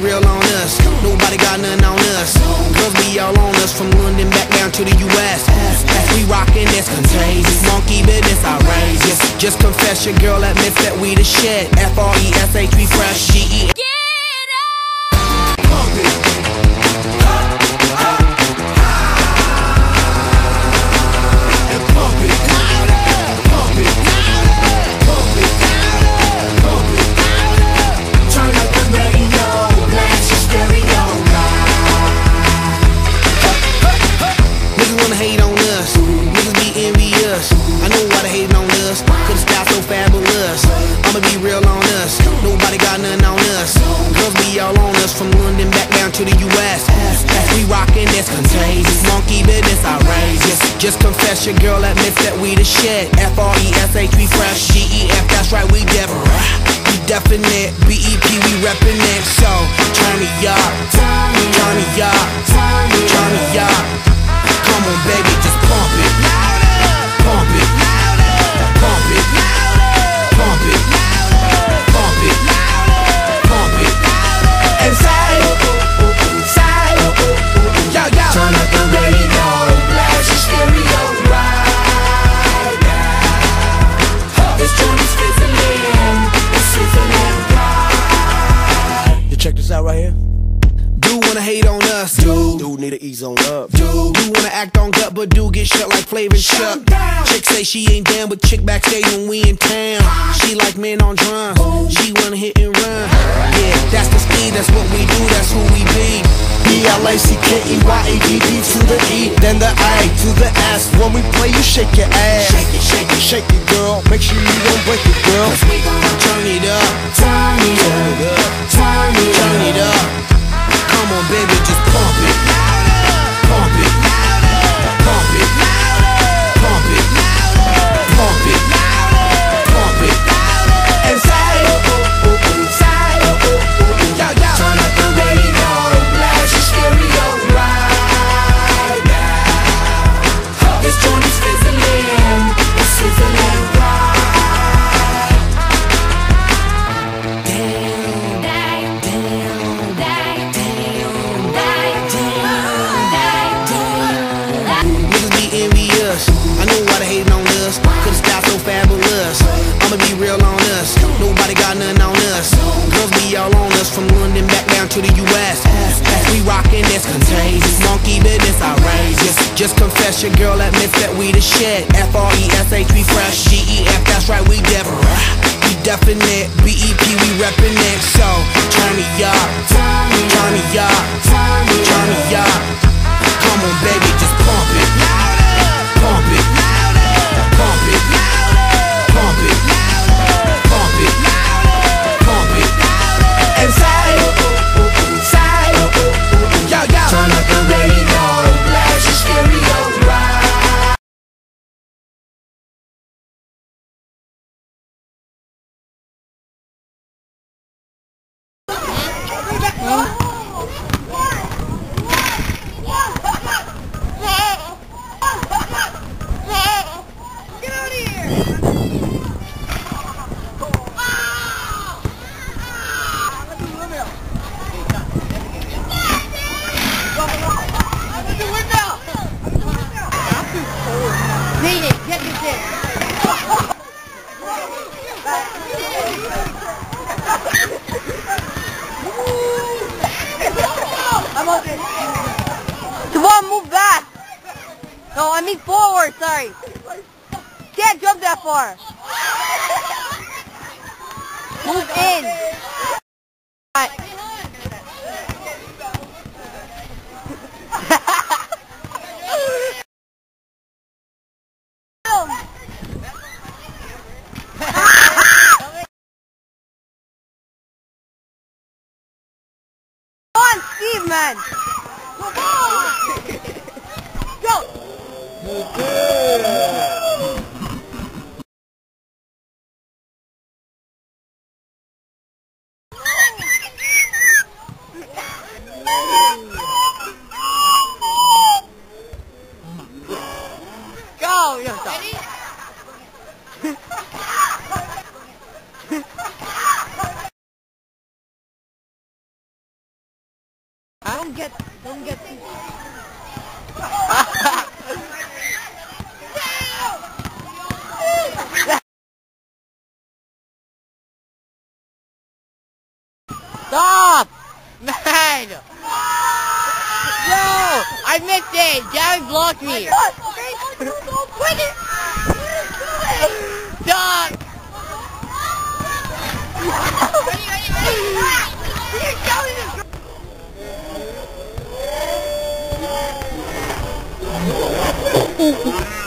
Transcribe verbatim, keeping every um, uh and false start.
real on us. Nobody got nothing on us. Girls be all on us from London back down to the U S We rockin', it's contagious. Monkey business outrageous. Just confess your girl admits that we the shit. F R E S H, we fresh. G E hate on us, niggas be envious. I know why they hating on us, cause the style so fabulous. I'ma be real on us, nobody got nothing on us. Girls be all on us from London back down to the U S We rockin', it's contagious. Monkey business outrageous. Just confess your girl admits that we the shit. F R E S H, we fresh. G E F, that's right, we different. We definite. B E P, we reppin' it. So, turn me up, turn me up, turn me up. Come on, baby, just pump it, pump it, pump it, pump it, pump it, pump it, and say, say, yo, yo. Turn up the radio, blast your stereo right now. This joint is fizzling, it's sizzling right. You check this out right here. Dude wanna hate on us, dude. Dude need to ease on up, dude. Dude wanna act on gut, but dude get shut like Flavor Chuck. Chick say she ain't down, but chick backstage when we in town. She like men on drums, she wanna hit and run. Yeah, that's the speed, that's what we do, that's who we be. B L A C K E Y A D D to the E, then the A to the S. When we play, you shake your ass. Shake it, shake it, shake it, girl. Make sure you don't break it, girl. Cause we gon' turn it up, turn it up, turn it up, turn it up. Come on, baby, just pump it, pump it, pump it, pump it, pump it, pump it, and say, say, yo, yo. Turn up the radio, blast your stereo right now. This joint is fizzling, it's sizzling right. Damn, damn, damn, damn, I know why they hating on us, cause the style so fabulous. I'ma be real on us, nobody got nothing on us. Girls be all on us from London back down to the U S We rockin', it's contagious. Monkey business outrageous. Just confess your girl admits that we the shit. F R E S H, we fresh. G E F, that's right, we different. We definite. B E P, we reppin' it. So, turn me up, turn me up, turn me up. Come on, baby, just pump it. Pump it, pump it, pump it, pump it, pump it, and say, say, yo, yo. Turn up the radio, blast your stereo right. Come on, move back. No, I mean forward, sorry. Can't jump that far. Move in. Come on, Steve, man. Go. Don't get, don't get too... Stop! Man! No! I missed it! Gavin blocked me! Stop! Ready, ready, ready!